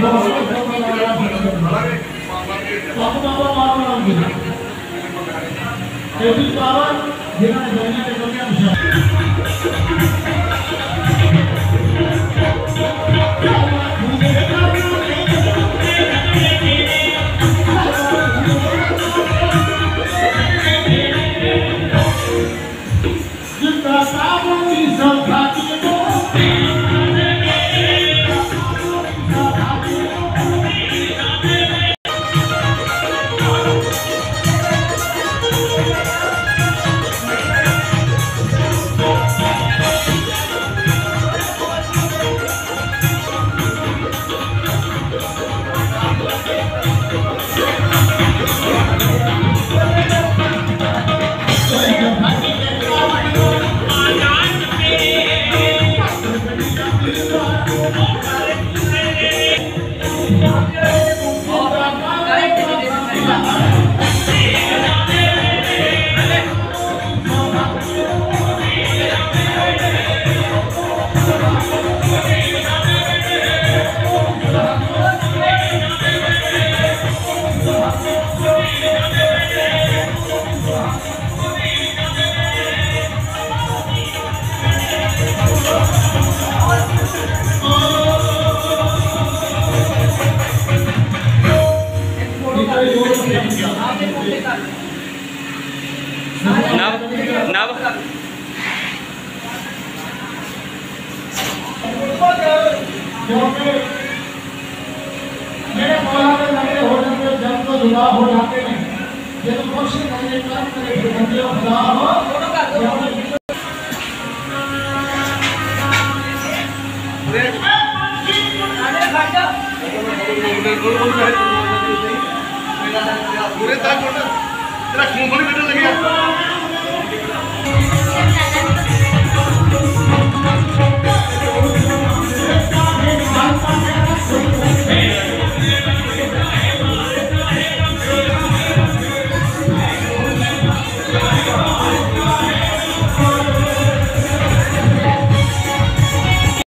मेरे मौलाना लगे हो जाते जब तो जुदा हो जाते हैं ये तो कोशिश करने काम करे कि बंदे खुदा हो पूरे तक तेरा खून थोड़ी निकल गया